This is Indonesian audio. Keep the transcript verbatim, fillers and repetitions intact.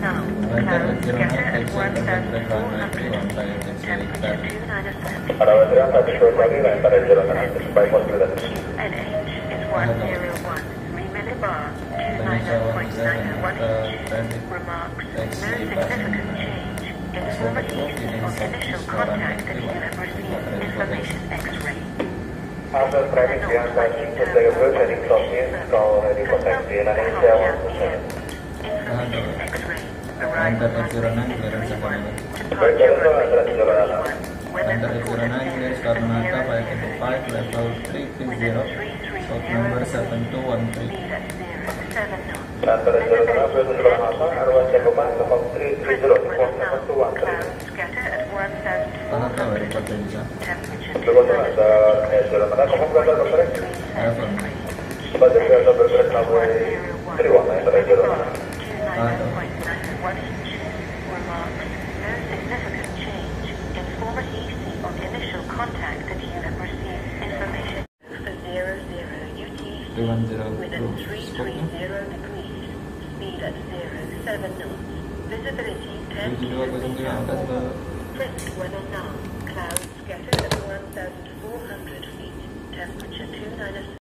now. Clouds scattered at one thousand four hundred feet. Temperature two minus seven. N H is one zero one. three millibar. two ninety point nine one inches. Remarks. No significant change. Informer east on initial contact that you have received information X-ray. After traffic yang tadi menjaga heading southeast kalau ready contact di Indonesia one percent. Antara A T C clearance sekarang. Baik, itu antara jalan. Antara A T C clearance Karnataka five eight five level three three zero, south number seven two one three. Antara jalan Karnataka jalan Mata arwah Jakoban level three three zero, south seven two one three. Karnataka very potential. Betul ada jalan Mata kamu berada bergerak. Level. Pada jalan bergerak sampai Triwang antara jalan Mata. No significant change. Informer east on initial contact that you have received information for zero zero U T C within three three zero degrees. Speed at zero seven knots. Visibility ten kilometers. Present weather now. Clouds scattered at one thousand four hundred feet. Temperature two minus